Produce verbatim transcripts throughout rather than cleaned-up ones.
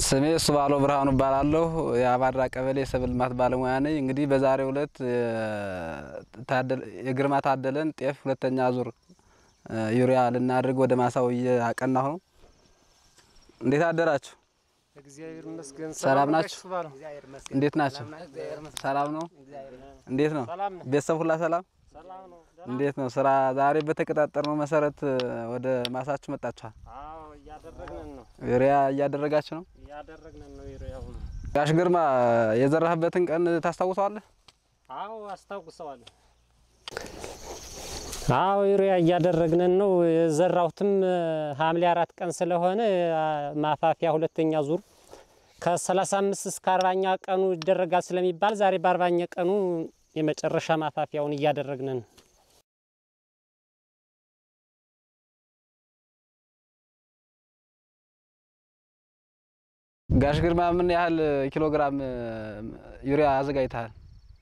ስሜ ሱባሎ ብርሃኑ ባላለው ያባራ ቀበሌ ሰብል ልማት ባለሙያ ነኝ። እንግዲህ በዛሬው ዕለት ታደለ የግርማ ታደለን ጤፍ ሁለተኛ ዙር ዩሪያ ልናድርግ ወደ ማሳው ያቀናሁ ነው። እንዴት አደራችሁ? እግዚአብሔር ይመስገን። ሰላም ናችሁ? እንዴት ናችሁ? ሰላም ነው? እንዴት ነው? ቤተሰብ ሁሉ ሰላም? ሰላም ነው። እንዴት ነው ስራ? ዛሬ በተቀጣጠርነው መሰረት ወደ ማሳችሁ መጣችኋል? አዎ እያደረግን ነው። ዩሪያ እያደረጋችሁ ነው? እያደረግን ነው ዩሪያው። ጋሽ ግርማ የዘራህበትን ቀን ታስታውሳለህ? አዎ አስታውሰዋለሁ። አዎ ዩሪያ እያደረግን ነው። የዘራሁትም ሐምሌ አራት ቀን ስለሆነ ማፋፊያ ሁለተኛ ዙር ከሰላሳ አምስት እስከ አርባኛ ቀኑ ይደረጋል ስለሚባል ዛሬ በአርባኛ ቀኑ የመጨረሻ ማፋፊያውን እያደረግን ነው። ጋሽ ግርማ ምን ያህል ኪሎ ግራም ዩሪያ አዘጋጅተሃል?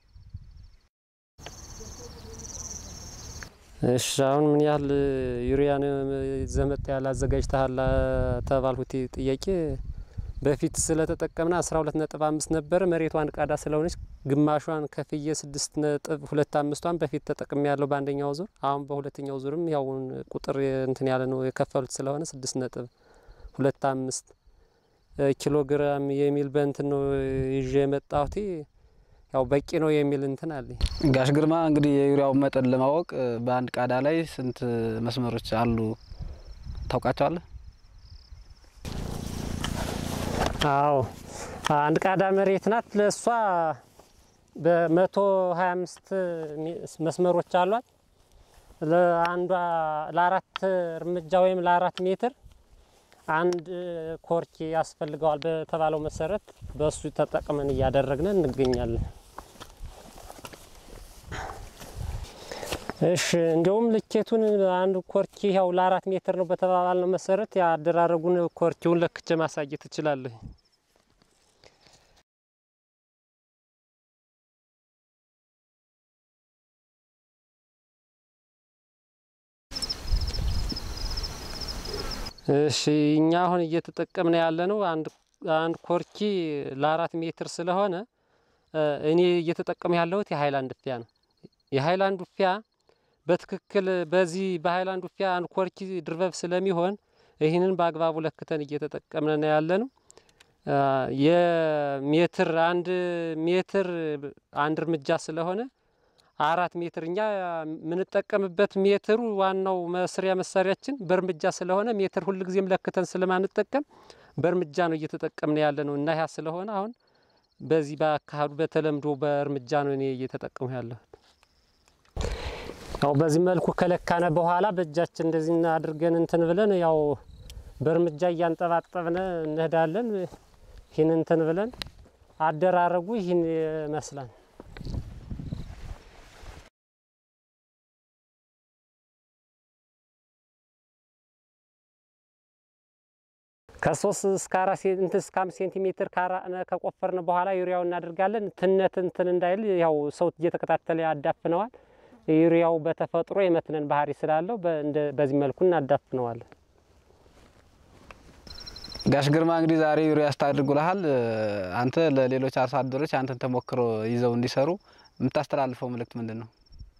እሺ አሁን ምን ያህል ዩሪያ ነው ዘመጥ ያለ አዘጋጅተሃል ተባልሁት ጥያቄ በፊት ስለተጠቀምና አስራ ሁለት ነጥብ አምስት ነበር። መሬቱ አንድ ቃዳ ስለሆነች ግማሿን ከፍዬ ስድስት ነጥብ ሁለት አምስቷን በፊት ተጠቅሜ ያለው በአንደኛው ዙር። አሁን በሁለተኛው ዙርም ያው ቁጥር እንትን ያለ ነው የከፈሉት ስለሆነ ስድስት ነጥብ ሁለት አምስት ኪሎ ግራም የሚል በእንትን ነው ይዤ የመጣሁት። ያው በቂ ነው የሚል እንትን አለ። ጋሽ ግርማ እንግዲህ የዩሪያው መጠን ለማወቅ በአንድ ቃዳ ላይ ስንት መስመሮች አሉ ታውቃቸዋለህ? አዎ አንድ ቃዳ መሬት ናት። ለሷ በመቶ ሃያ አምስት መስመሮች አሏት። ለአንዷ ለአራት እርምጃ ወይም ለአራት ሜትር አንድ ኮርኪ ያስፈልገዋል በተባለው መሰረት በሱ ተጠቅመን እያደረግን እንገኛለን። እሺ እንደውም ልኬቱን አንድ ኮርኪ ያው ለአራት ሜትር ነው በተባባልነው መሰረት ያደራረጉን ኮርኪውን ለክቼ ማሳየት እችላለሁ። እሺ እኛ አሁን እየተጠቀምን ያለ ነው አንድ አንድ ኮርኪ ለአራት ሜትር ስለሆነ እኔ እየተጠቀሙ ያለሁት የሃይላንድ ፊያ ነው። የሃይላንድ ፊያ በትክክል በዚህ በሃይላንድ ፊያ አንድ ኮርኪ ድርበብ ስለሚሆን ይህንን በአግባቡ ለክተን እየተጠቀምን ያለ ነው። የሜትር አንድ ሜትር አንድ እርምጃ ስለሆነ አራት ሜትር እኛ ምን ተጠቀምበት ሜትሩ ዋናው መስሪያ መሳሪያችን በእርምጃ ስለሆነ ሜትር ሁሉ ጊዜም ለክተን ስለማንጠቀም በእርምጃ ነው እየተጠቀምን ያለ ነው እና ያ ስለሆነ አሁን በዚህ ባካዱ በተለምዶ በእርምጃ ነው እኔ እየተጠቀምኩ ያለሁት። ያው በዚህ መልኩ ከለካነ በኋላ በእጃችን እንደዚህ አድርገን እንትን ብለን ያው በእርምጃ እያንጠባጠብነ እንሄዳለን። ይህን እንትን ብለን አደራረጉ ይህን ይመስላል። ከሶስት እስከ አራት እስከ አምስት ሴንቲሜትር ከቆፈርን በኋላ ዩሪያው እናደርጋለን። ትነት እንትን እንዳይል ያው ሰው እየተከታተለ ያዳፍነዋል። ዩሪያው በተፈጥሮ የመትነን ባህሪ ስላለው በዚህ መልኩ እናዳፍነዋለን። ጋሽ ግርማ እንግዲህ ዛሬ ዩሪያ አስታድርጉልሃል። አንተ ለሌሎች አርሶ አደሮች አንተን ተሞክሮ ይዘው እንዲሰሩ የምታስተላልፈው መልእክት ምንድነው?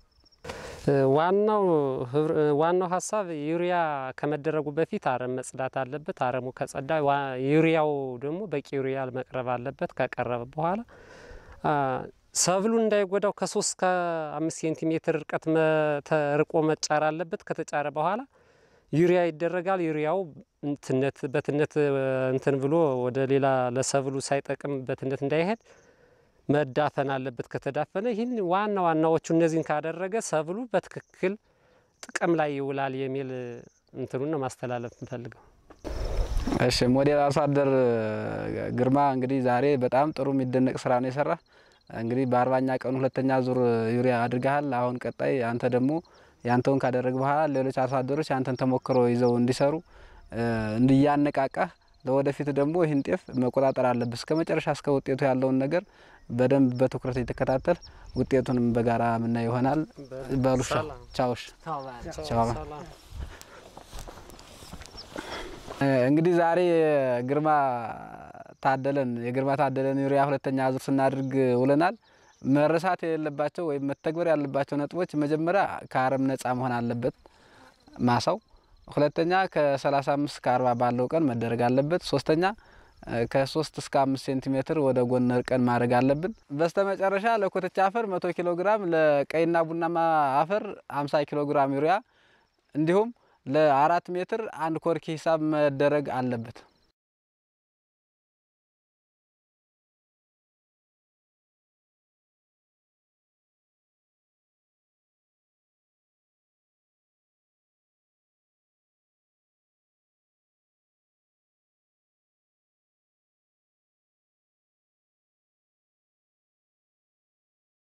ዋናው ዋናው ሐሳብ ዩሪያ ከመደረጉ በፊት አረም መጽዳት አለበት። አረሙ ከጸዳ ዩሪያው ደግሞ በቂ ዩሪያ መቅረብ አለበት። ከቀረበ በኋላ ሰብሉ እንዳይጎዳው ከሶስት እስከ አምስት ሴንቲሜትር ርቀት ተርቆ መጫር አለበት። ከተጫረ በኋላ ዩሪያ ይደረጋል። ዩሪያው እንትነት በትነት እንትን ብሎ ወደ ሌላ ለሰብሉ ሳይጠቅም በትነት እንዳይሄድ መዳፈን አለበት። ከተዳፈነ ይህን ዋና ዋናዎቹ እነዚህን ካደረገ ሰብሉ በትክክል ጥቅም ላይ ይውላል የሚል እንትኑን ነው ማስተላለፍ እንፈልገው። እሺ ሞዴል አርሶ አደር ግርማ እንግዲህ ዛሬ በጣም ጥሩ የሚደነቅ ስራ ነው የሰራ። እንግዲህ በአርባኛ ቀኑ ሁለተኛ ዙር ዩሪያ አድርገሃል። አሁን ቀጣይ አንተ ደግሞ ያንተውን ካደረግ በኋላ ሌሎች አርሶ አደሮች አንተን ተሞክሮ ይዘው እንዲሰሩ እንዲያነቃቃህ ለወደፊት ደግሞ ይህን ጤፍ መቆጣጠር አለብህ። እስከ መጨረሻ እስከ ውጤቱ ያለውን ነገር በደንብ በትኩረት እየተከታተል ውጤቱንም በጋራ ምና ይሆናል። በሉሻ ቻውሽ ቻው። እንግዲህ ዛሬ ግርማ ታደለን የግርማ ታደለን ዩሪያ ሁለተኛ ዙር ስናድርግ ውለናል። መረሳት የሌለባቸው ወይም መተግበር ያለባቸው ነጥቦች መጀመሪያ ከአረም ነፃ መሆን አለበት ማሳው። ሁለተኛ ከ35 እስከ አርባ ባለው ቀን መደረግ አለበት። ሶስተኛ ከ3 እስከ አምስት ሴንቲሜትር ወደ ጎን እርቀን ማድረግ አለብን። በስተመጨረሻ ለኮተቻ አፈር መቶ ኪሎ ግራም፣ ለቀይና ቡናማ አፈር ሃምሳ ኪሎ ግራም ዩሪያ እንዲሁም ለአራት ሜትር አንድ ኮርኪ ሂሳብ መደረግ አለበት።